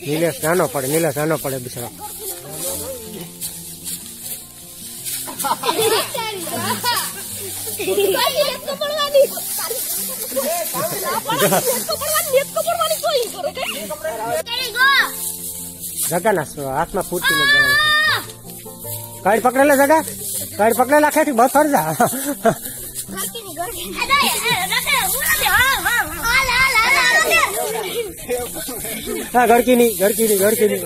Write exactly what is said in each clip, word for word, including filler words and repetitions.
નીલેશ નાનો પડે, નીલેશ નાનો પડે બિચારો. જગા ના હાથમાં ફૂટી ને કાઢ પકડેલા, જગા કાઢ પકડેલા ખેતી બહુ ફરજા. હા ગડકી ની ગડકી ની ગડકી ની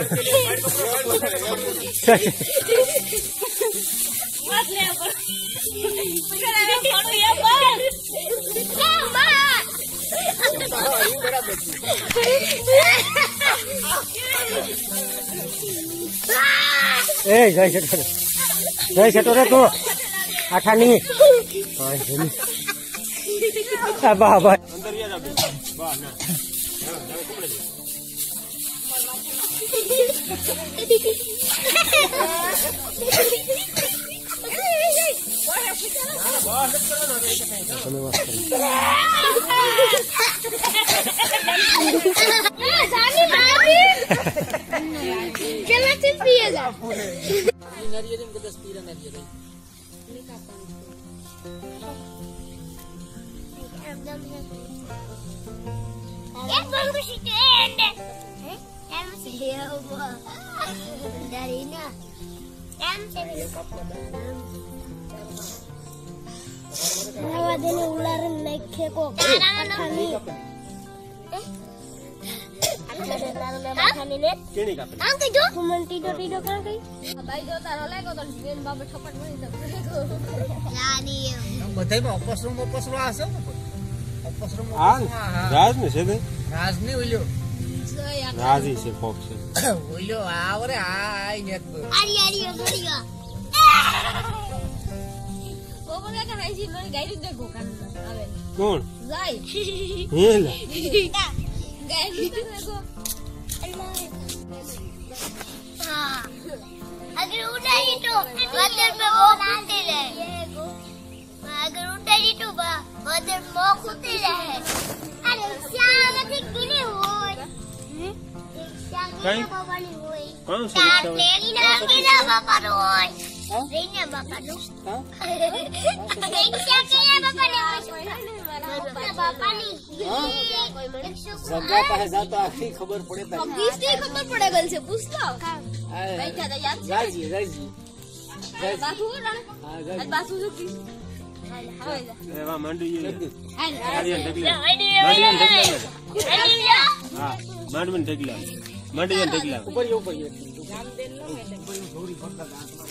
એ જય છેટો જય છેટો રે તું આઠા ની બા બા રાજી છે કોક છે ઓલ્યો આવરે આઈ ને આરી આરી ગોડીયો બોબો કે હાઈજી મને ગાડી દે ગોકાન આવે કોણ જાય હેલા ગાડી દે ગો હા અગર ઉડાઈ તો વદર મે વો ખૂતી રહે અગર ઉડાઈ તો બા વદર મો ખૂતી રહે અરે શ્યામ નથી ગીની હોય કઈ કોણ છે તેરી ના કેના બાપા નો હોય રેના બાપા નો હા રેના કે બાપા ને બાપા ની સગા પાસે જાતો આખી ખબર પડે તો બીસ ની ખબર પડે ગલ છે પૂછ લો બેઠા તા યાદ રાજી રાજી બાસુ રણ હા બાસુ સુકી એવા મંડી આડિયન ઢગલા આડિયન ઢગલા હા માંડવન ઢગલા માંડવન ઢગલા ઉપર ઉપર જામ દેન નો એટલે કોઈ થોડી ફરતા હાથમાં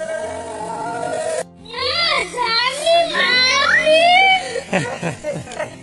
Ha ha ha.